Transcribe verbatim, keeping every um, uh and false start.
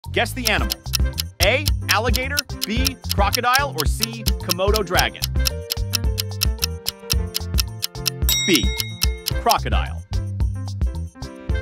Guess the animal. A. Alligator, B. Crocodile, or C. Komodo dragon? B. Crocodile.